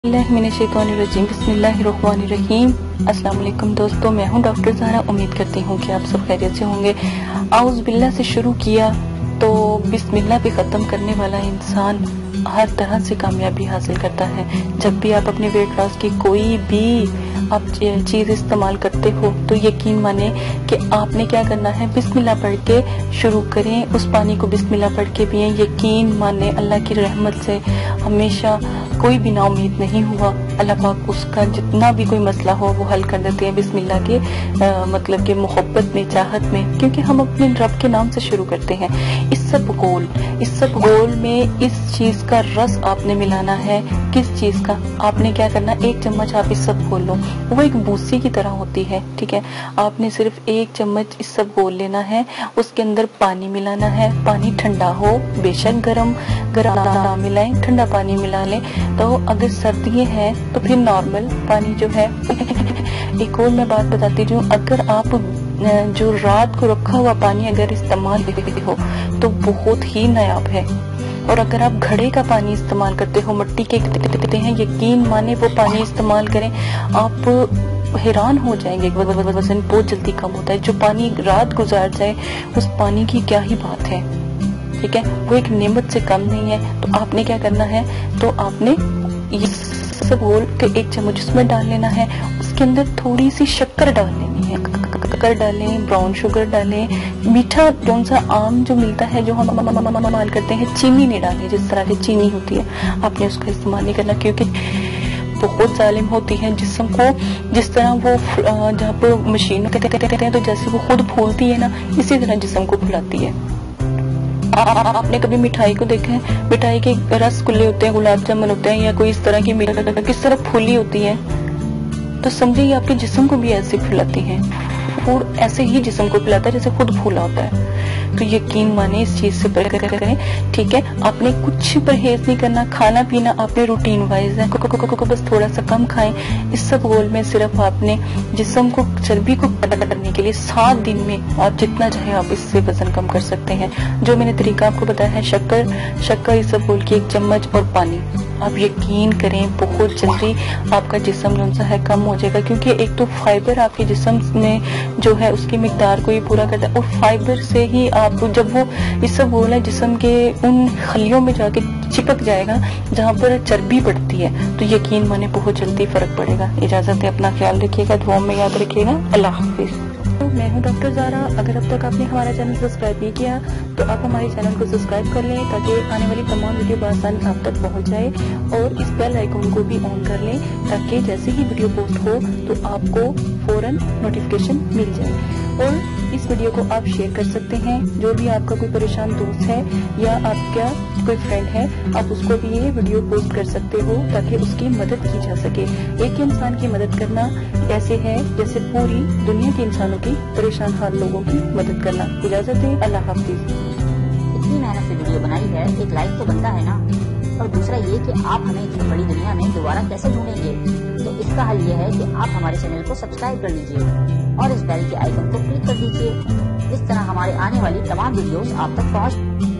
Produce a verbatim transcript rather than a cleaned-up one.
बिस्मिल्लाहिर्रहमानिर्रहीम बिस्मिल्लाहिर्रहमानिर्रहीम। अस्सलाम वालेकुम दोस्तों, मैं हूं डॉक्टर ज़ारा। उम्मीद करती हूं कि आप सब खैरियत से होंगे। आउज़ बिल्लाह से शुरू किया तो बिस्मिल्लाह पे ख़त्म करने वाला इंसान हर तरह से कामयाबी हासिल करता है। जब भी आप अपने वेट लॉस की कोई भी आप चीज़ इस्तेमाल करते हो तो यकीन माने कि आपने क्या करना है, बिस्मिल्लाह पढ़ के शुरू करें। उस पानी को बिस्मिल्लाह पढ़ के पिएं। यकीन माने अल्लाह की रहमत से हमेशा कोई भी ना उम्मीद नहीं हुआ, अल्लाह पाक उसका जितना भी कोई मसला हो वो हल कर देते हैं बिस्मिल्लाह के आ, मतलब के मोहब्बत में, चाहत में, क्योंकि हम अपने रब के नाम से शुरू करते हैं। इस सब गोल इस सब गोल में इस चीज़ का रस आपने मिलाना है। किस चीज़ का? आपने क्या करना, एक चम्मच आप इस सब घोल लो। वो एक बूसी की तरह होती है, ठीक है। आपने सिर्फ एक चम्मच इस सब घोल लेना है। उसके अंदर पानी मिलाना है। पानी ठंडा हो, बेशक गरम गरम ना मिलाएं, ठंडा पानी मिला लें। तो अगर सर्दियाँ हैं तो फिर नॉर्मल पानी जो है। एक और मैं बात बताती हूँ, अगर आप जो रात को रखा हुआ पानी अगर इस्तेमाल करते हो तो बहुत ही नायाब है। और अगर आप घड़े का पानी इस्तेमाल करते हो, मिट्टी के कहते हैं, यकीन माने वो पानी इस्तेमाल करें, आप हैरान हो जाएंगे। वजन बहुत जल्दी कम होता है। जो पानी रात गुजार जाए उस पानी की क्या ही बात है, ठीक है। वो एक नेमत से कम नहीं है। तो आपने क्या करना है, तो आपने ये सब घोल के एक चम्मच उसमें डाल लेना है। उसके अंदर थोड़ी सी शक्कर डाल लेनी है। शक्कर डालें, ब्राउन शुगर डालें, मीठा कौन सा आम जो मिलता है जो हम इस्तेमाल करते हैं। चीनी नहीं डालें, जिस तरह की चीनी होती है आपने उसका इस्तेमाल नहीं करना, क्योंकि बहुत जालिम होती है जिस्म को। जिस तरह वो जहाँ पर मशीन कहते हैं तो जैसे वो खुद फूलती है ना, इसी तरह जिस्म को फुलाती है। आपने कभी मिठाई को देखा है? मिठाई के रसगुल्ले होते हैं, गुलाब जामुन होते हैं, या कोई इस तरह की मिठाई किस तरह फूली होती है, तो समझे ये आपके जिस्म को भी ऐसे फुलाती है और ऐसे ही जिस्म को फुलाता है जैसे खुद फूला होता है। तो यकीन माने इस चीज से करें, ठीक है। आपने कुछ परहेज नहीं करना। खाना पीना आपने रूटीन वाइज है, बस थोड़ा सा कम खाएं। इस सब गोल में सिर्फ आपने जिस्म को, चर्बी को करने के लिए सात दिन में आप जितना चाहे आप इससे वजन कम कर सकते हैं। जो मैंने तरीका आपको बताया है, शक्कर शक्कर इस सब गोल की एक चम्मच और पानी, आप यकीन करें बहुत जल्दी आपका जिस्म जो सा है कम हो जाएगा। क्योंकि एक तो फाइबर आपके जिस्म में जो है उसकी मिकदार को ही पूरा करता है, और फाइबर से ही आप जब वो इस सब गोल है जिस्म के उन खलियों में जाके चिपक जाएगा जहाँ पर चर्बी बढ़ती है, तो यकीन माने बहुत जल्दी फर्क पड़ेगा। इजाजत है, अपना ख्याल रखिएगा, दुआ में याद रखिएगा। अल्लाह हाफिज। मैं हूं डॉक्टर ज़ारा। अगर अब तक आपने हमारा चैनल सब्सक्राइब नहीं किया तो आप हमारे चैनल को सब्सक्राइब कर लें, ताकि आने वाली तमाम वीडियो बआसानी आप तक पहुंच जाए। और इस बेल आइकन को भी ऑन कर लें, ताकि जैसे ही वीडियो पोस्ट हो तो आपको फौरन नोटिफिकेशन मिल जाए। और इस वीडियो को आप शेयर कर सकते हैं। जो भी आपका कोई परेशान दोस्त है या आपका कोई फ्रेंड है, आप उसको भी ये वीडियो पोस्ट कर सकते हो, ताकि उसकी मदद की जा सके। एक इंसान की मदद करना ऐसे है जैसे पूरी दुनिया के इंसानों की परेशान हाल लोगों की मदद करना। इजाजत है, अल्लाह हाफिज। इतनी मेहनत से वीडियो बनाई है, एक लाइक तो बनता है ना। और दूसरा ये कि आप हमें इतनी बड़ी दुनिया में दोबारा कैसे ढूंढेंगे, तो इसका हल ये है कि आप हमारे चैनल को सब्सक्राइब कर लीजिए और इस बेल के आइकन को क्लिक कर दीजिए। इस तरह हमारे आने वाली तमाम वीडियोस आप तक पहुंच